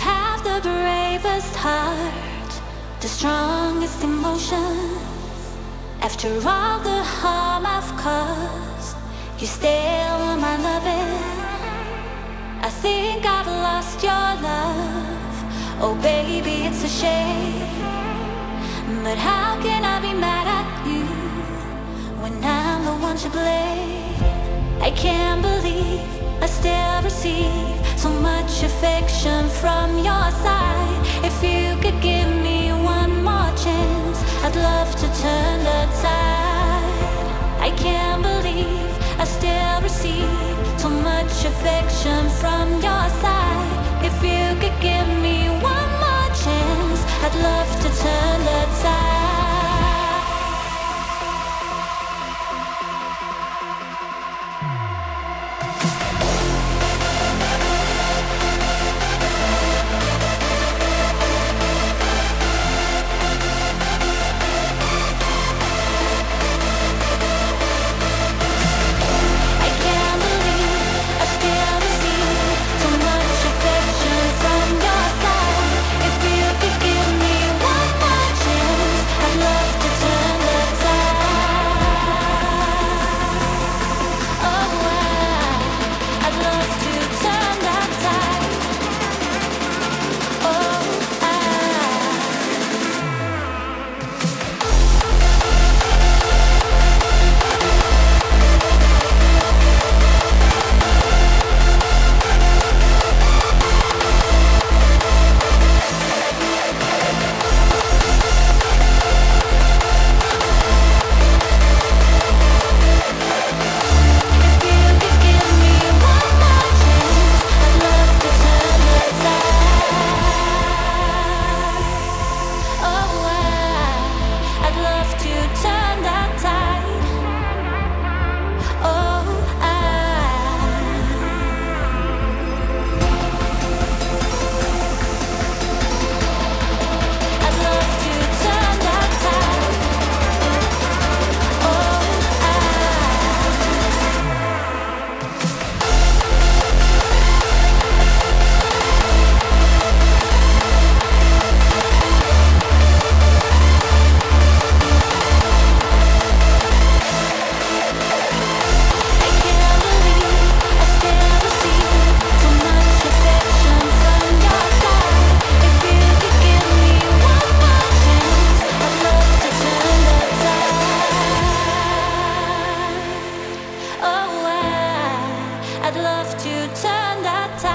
have the bravest heart, the strongest emotions. After all the harm I've caused, you still my loving. I think I've lost your love. Oh baby, it's a shame. But how can I be mad at you when I'm the one to blame? I can't believe I still receive so much affection from your side. If you could give me one more chance, I'd love to turn the tide. I can't believe I still receive so much affection from your side. If you could give me one more chance, I'd love to turn the tide. I'd love to turn that tide.